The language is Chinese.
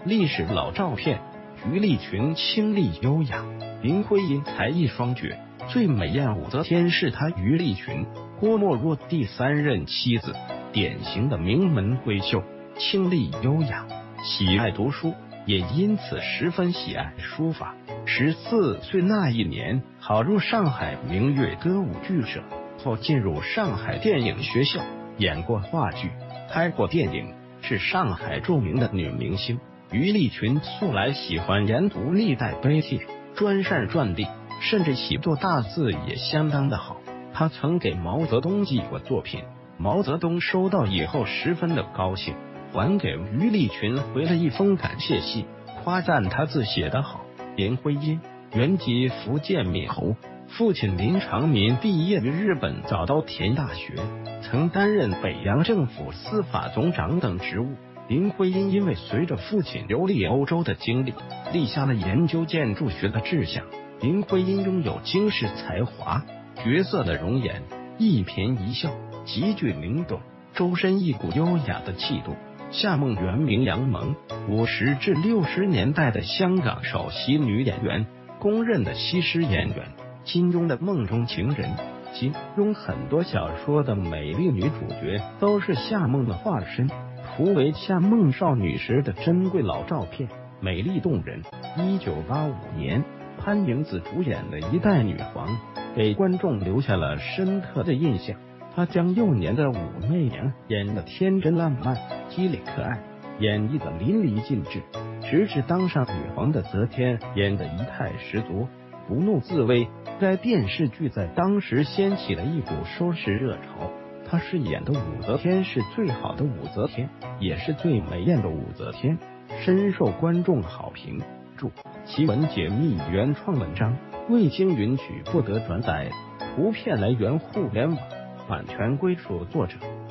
历史老照片，于丽群清丽优雅，林徽因才艺双绝，最美艳武则天是她于丽群，郭沫若第3任妻子，典型的名门闺秀，清丽优雅，喜爱读书，也因此十分喜爱书法。14岁那一年，考入上海明月歌舞剧社，后进入上海电影学校，演过话剧，拍过电影，是上海著名的女明星。于丽群素来喜欢研读历代碑帖，专善传历，甚至习作大字也相当的好。他曾给毛泽东寄过作品，毛泽东收到以后十分的高兴，还给于丽群回了一封感谢信，夸赞他字写得好。林徽因原籍福建闽侯，父亲林长民毕业于日本早稻田大学，曾担任北洋政府司法总长等职务。林徽因因为随着父亲游历欧洲的经历，立下了研究建筑学的志向。林徽因拥有惊世才华，绝色的容颜，一颦一笑极具灵动，周身一股优雅的气度。夏梦原名杨萌，50至60年代的香港首席女演员，公认的西施演员，金庸的梦中情人。金庸很多小说的美丽女主角都是夏梦的化身。图为夏梦少女时的珍贵老照片，美丽动人。1985年，潘迎紫主演的《一代女皇》给观众留下了深刻的印象。她将幼年的武媚娘演得天真烂漫、机灵可爱，演绎得淋漓尽致，直至当上女皇的则天演得仪态十足，不怒自威。该电视剧在当时掀起了一股收视热潮。她饰演的武则天是最好的武则天，也是最美艳的武则天，深受观众好评。注：奇闻解密原创文章，未经允许不得转载，图片来源互联网，版权归属作者。